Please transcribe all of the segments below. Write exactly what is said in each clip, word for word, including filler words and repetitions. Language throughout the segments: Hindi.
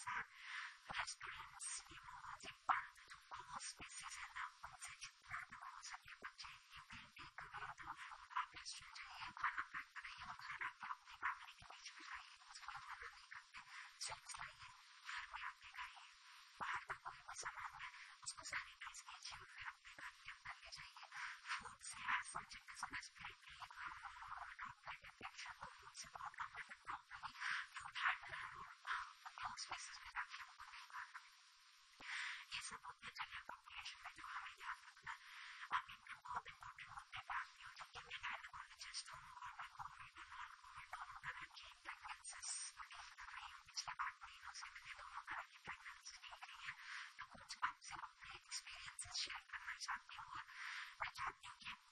जैसे रेस्टोरेंट्स ये बहुत ही बंद जो कॉमन स्पेसेस है ना उनसे जितना दूर हो सके बच्चे you can take away the food आप रेस्टोरेंट जाइए खाना पैक कराइए और घर आके अपनी फैमिली के बीच में खाइए उसको मना नहीं करते स्वीट्स लाइए घर में आके खाइए बाहर का कोई भी सामान है उसको सैनिटाइज कीजिए और फिर अपने घर के अंदर ले जाइए फूड से ऐसा जिनके समझ फ्रेंडली ड्रॉपलेट इन्फेक्शन हो फूड से बहुत कम है प्रॉपर्ली फूड हैंडलर और क्लोज स्पेसेस में रखिए उनको नहीं खाना ये सब होते हैं जनरल पॉपुलेशन में जो हमें ध्यान रखना है अब इनमें बहुत इंपॉर्टेंट मुद्दे पे आती हूँ जबकि मैं गायनोकोलॉजिस्ट हूँ और मैं कोविड और नॉन कोविड दोनों तरह की प्रेगनेंसीज डील कर रही हूँ पिछले आठ महीनों से मैंने दोनों तरह की प्रेगनेंसी डील की है तो कुछ आपसे अपने एक्सपीरियंसेस शेयर करना चाहती हूँ और मैं चाहती हूँ कि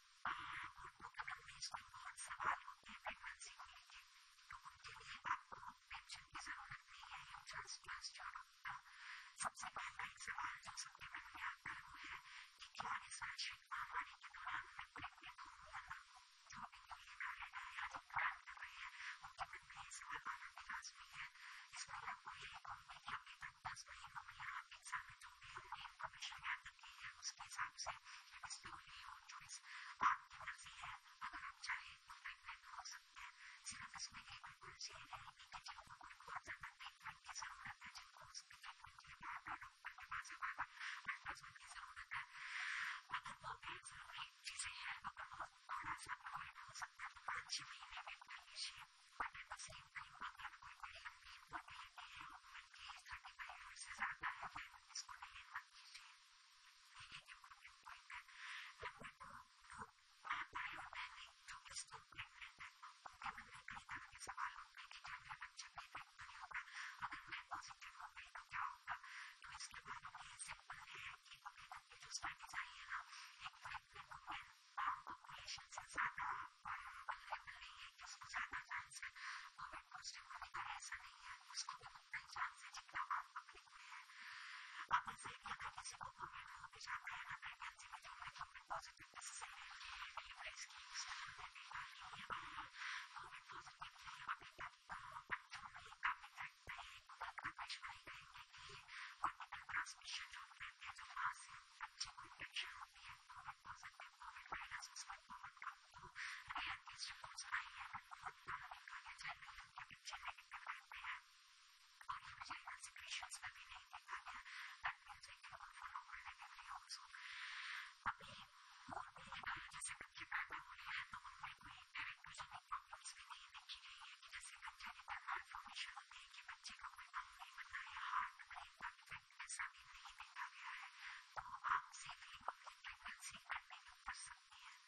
उनको कभी में इसमें बहुत सवाल होते हैं प्रेगनेंसी को लेके तो उनके लिए आपको टेंशन की जरूरत नहीं है you just trust your doctor सबसे पहला एक सवाल जो सबके मन में आता है वो है कि क्या इस वैश्विक महामारी के दौरान मैं प्रेग्नेंट हूँ या ना हूँ जो अभी न्यूली मैरिड है या जो प्लान कर रहे हैं उनके मन में ये सवाल आना भी लाजमी है इसमें आपको यही कहूँगी कि अभी तक दस महीनों में या एक साल में जो भी हमने इन्फॉर्मेशन गैदर की है उसके हिसाब से it is purely your choice आपकी मर्जी है अगर आप चाहें तो प्रेग्नेंट हो सकते हैं सिर्फ इसमें एक रिक्वेस्ट ये रहेगी कि जिनको कोई बहुत ज़्यादा ट्रीटमेंट की ज़रूरत है जिनको उसकी ट्रीटमेंट के लिए बार डॉक्टर के पास हमारा अल्ट्रासाउंड की ज़रूरत है अगर वो भी ज़रूरी चीज़ें हैं अगर वो थोड़ा सा अवॉइड हो सकता है तो पाँच छः महीने वेट कर लीजिए but at the same time अगर कोई बड़ी लंबी इन्फर्टिलिटी है वुमेन की एज थर्टी फाइव ईयर से ज़्यादा है फिर इसको डिले मत कीजिए ये एक इम्पोर्टेंट पॉइंट है नंबर टू माँ भाई और बहनें जो कि स्टिल प्रेग्नेंट है उनके मन में कई तरह के सवाल होते हैं कि क्या मेरा बच्चा प्रेग्नेंट नहीं होगा अगर मैं पॉजिटिव हो गई तो क्या होगा तो इसके बारे में सिंपल है कि अभी तक की जो स्टडीज आई है ना एक प्रेग्नेंट वुमेन पॉपुलेशन से ज़्यादा वल्नरेबल नहीं है कि उसको ज़्यादा चांस है कोविड पॉजिटिव होने का ऐसा नहीं है उसको भी उतना ही चांस है जितना आप पब्लिक में है अब फिर भी अगर किसी को कोविड हो भी जाता है ना प्रेगनेंसी में जो मैं कोविड पॉजिटिव नेसेसरी है डिलीवरी स्कीम्स भी डाली हुई है कोविड पॉजिटिव में अभी तक बच्चों में काफी टाइम पे आकाशवाणी रहेंगे कि ऑर्बिटल ट्रांसमिशन जो कहते हैं जो वहाँ से बच्चे को इन्फेक्शन होती है कोविड पॉजिटिव कोविड वायरस उसका बहुत कम तो रेयर केस रिपोर्ट्स आई है बट बहुत कम देखा गया जनरली उनके बच्चे नेगेटिव रहते हैं और ये वजाइनल सिक्रेशंस में भी नहीं देखा गया that means they can follow negatively also अभी और भी जैसे बच्चे पैदा हुए हैं तो उनमें कोई डायरेक्टोजेनिक प्रॉब्लम्स भी नहीं देखी गई है कि जैसे कंजेनिटल मालफॉर्मेशन होती है कि बच्चे का कोई अंग नहीं बनना है हार्ट ब्रेन का डिफेक्ट ऐसा भी नहीं देखा गया है तो आप सेफली अपनी प्रेगनेंसी कंटिन्यू कर सकती हैं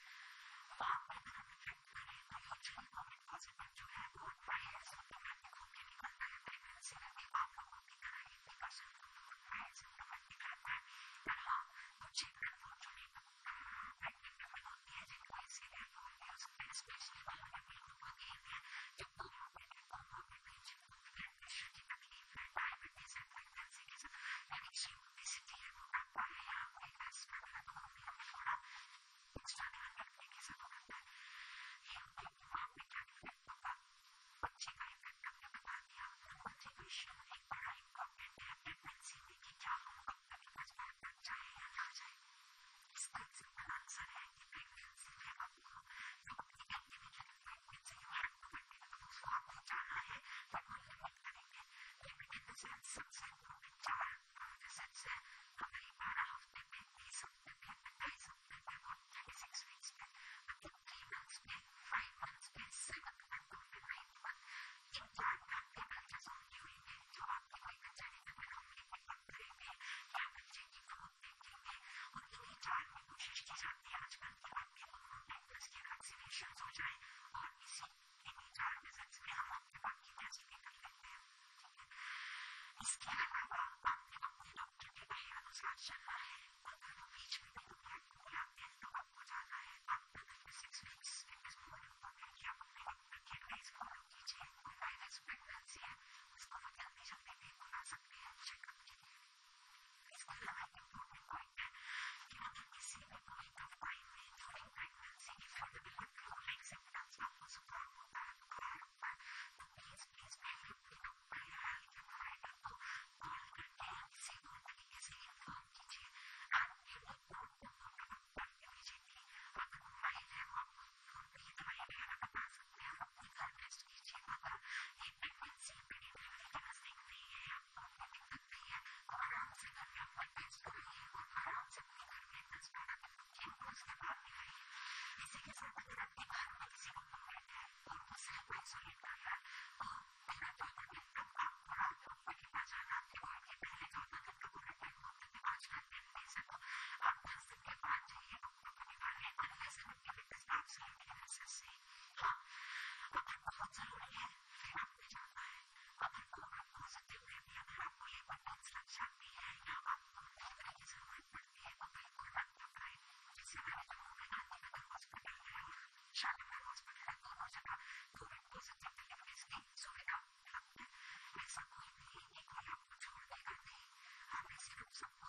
आप अगर हम इफेक्ट करें तो यूजुअली कोविड पॉजिटिव जो है वो वायरस सिम्टोमेटिक होकर निकलता है प्रेगनेंसी में भी आप लोगों की तरह एट्टी परसेंट को तो वायरस सिम्टोमेटिक रहता है पर हाँ कुछ एक अनफॉर्चुनेट प्रेगनेंट वुमेन होती है जिनको ऐसी डेथ होती है उसमें स्पेशली वल्नरेबल ग्रुप गेन है जो कोमोर्बिड है कोमोर्बिड है जिनको ब्लड प्रेशर की तकलीफ है डायबिटीज है प्रेगनेंसी के साथ यानी एक्सट्रीम ओबेसिटी है मोटापा है या कोई एस्मा है तो उनमें हमें थोड़ा एक्स्ट्रा ध्यान रखने की जरूरत है ये उनके दिमाग में क्या इफेक्ट होगा बच्चे का इफेक्ट हमने बता दिया नंबर थ्री क्वेश्चन एक बड़ा इंपॉर्टेंट है प्रेगनेंसी में कि क्या हम डॉक्टर के पास बात कर जाए या ना जाए इसका एक सिंपल आंसर है कि प्रेगनेंसी में आपको जो अपनी इंडिविजुअल रिक्वायरमेंट्स है यू हैव टू कंटिन्यू उसको आपको जाना है बट वो लिमिट करेंगे लिमिट इन द सेंस सबसे इम्पोर्टेंट चार विजिट्स है हमारी बारह हफ्ते पे बीस हफ्ते पे अट्ठाईस हफ्ते पे और थर्टी सिक्स वीक्स पे मतलब थ्री मंथ्स पे फाइव मंथ्स पे सेवन मंथ और फिर नाइन्थ मंथ इन चार घंटे में अल्ट्रासाउंड हुएंगे जो आपकी कोई कंजेनिटल एनोमली पिक अप करेंगे या बच्चे की ग्रोथ देखेंगे और इन्हीं चार में कोशिश की जाती है आजकल कि आपके दोनों टेटनस के वैक्सीनेशन हो जाए और इसी इन्हीं चार विजिट्स में हम आपके बाकी टेस्ट भी कर लेते हैं ठीक है इसके अलावा आपने अपने डॉक्टर के वही अनुसार चलना है अगर वो बीच में भी रिपोर्ट बुलाते हैं तो आपको जाना है after thirty six weeks it is more important कि आप अपने डॉक्टर की एडवाइस फॉलो कीजिए कोई वायरस प्रेगनेंसी है उसको वो जल्दी जल्दी भी बुला सकते हैं चेकअप के लिए इसके अलावा एक इम्पोर्टेंट पॉइंट है कि अगर किसी भी पॉइंट ऑफ टाइम में during pregnancy if you develop flu like symptoms आपको जुकाम होता है बुखार होता है तो प्लीज प्लीज पहले अपने डॉक्टर या हेल्थ केयर प्रोवाइडर को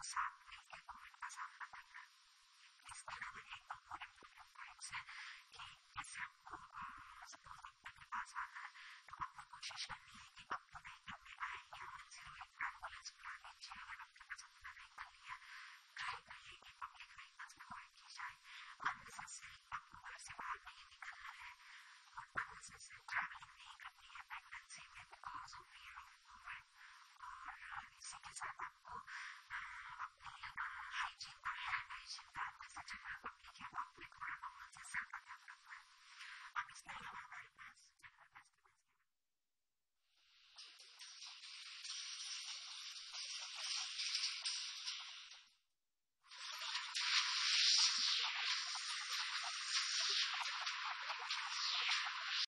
cosa